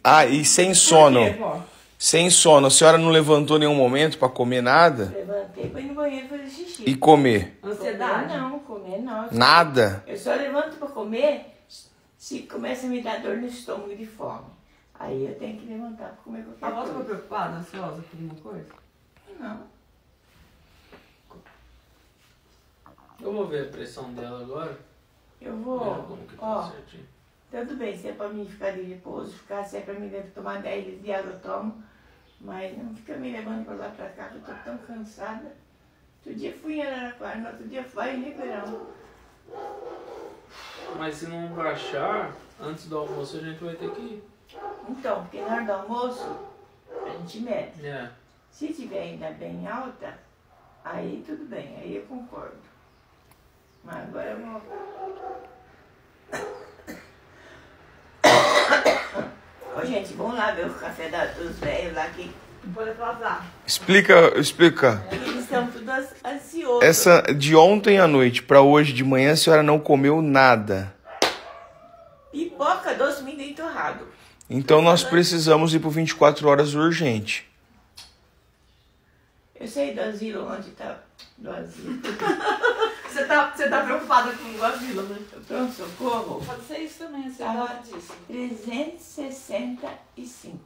Ah, e sem sono. Sem sono. A senhora não levantou em nenhum momento pra comer nada? Levantei pra ir no banheiro fazer xixi. E comer? Ansiedade? Comer não. Nada? Eu só levanto pra comer se começa a me dar dor no estômago de fome. Aí eu tenho que levantar pra comer qualquer coisa. A avó ficou preocupada, ansiosa por alguma coisa? Não. Eu vou ver a pressão dela agora. Eu vou. Como que tá Ó, certinho. tudo bem, se é pra mim ficar de repouso, se é pra mim tomar 10 litros de água, eu tomo. Mas não fica me levando pra lá pra cá, que eu tô tão cansada. Outro dia fui em Araraquara, no outro dia fui em Ribeirão. Mas se não baixar, antes do almoço a gente vai ter que ir. Então, porque na hora do almoço, a gente mede. É. Se tiver ainda bem alta, aí tudo bem, aí eu concordo. Mas agora eu vou... Ô, gente, vamos lá ver o café dos velhos lá que... Não pode atrasar. Explica. Eles estão todos ansiosos. Essa de ontem à noite pra hoje de manhã a senhora não comeu nada. Pipoca, doce, milho e torrado. Então nós precisamos ir pro 24 horas urgente. Eu sei do asilo onde tá. Do asilo. Você tá preocupada com o asilo, né? Pronto, socorro. Pode ser isso também, você Tava sabe disso. 365.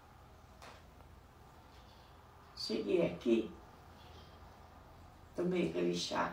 Cheguei aqui, tomei aquele chá.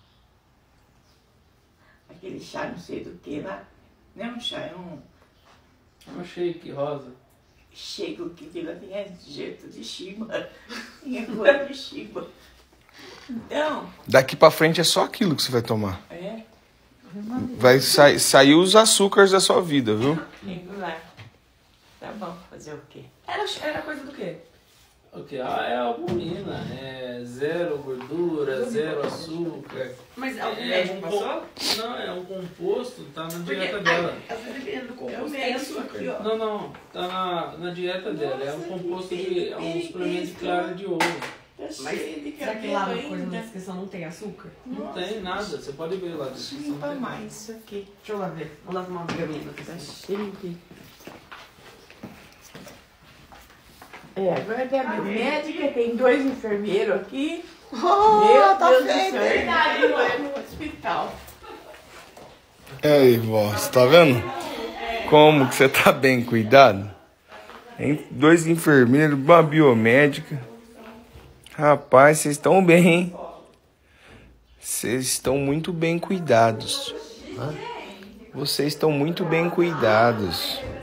Aquele chá não sei do que lá. Não é um chá, é um Eu achei que rosa. chego que aquilo lá tinha jeito de Shiba. Tinha cor de Shiba. Então, Daqui pra frente é só aquilo que você vai tomar. vai Vai sair os açúcares da sua vida, viu? regular. Tá bom, fazer o quê? Era coisa do quê? O que? É albumina, é zero gordura, zero açúcar. Mas o É médico um passou? Não, é um composto, tá na Porque, dieta dela. às vezes, dependendo do Eu composto, tem mesmo açúcar. aqui, ó. Não, tá na dieta dela. É um Nossa, composto que de. É um suplemento de clara de ovo. Tá Mas cheio de será que lá cabelo na coisa ainda. na descrição não tem açúcar? Não tem nada, você pode ver lá. Sim, pra mais isso aqui. Deixa eu lá ver. Vamos lá tomar uma vitamina. Tá cheio de... Agora tem a médica, tem 2 enfermeiros aqui. Meu tá Deus do feio, céu, hein? verdade, não é no hospital. Aí, vó, você tá vendo? Como que você tá bem cuidado? Hein? 2 enfermeiros, uma biomédica. Rapaz, vocês estão bem, hein? Vocês estão muito bem cuidados. Vocês estão muito bem cuidados.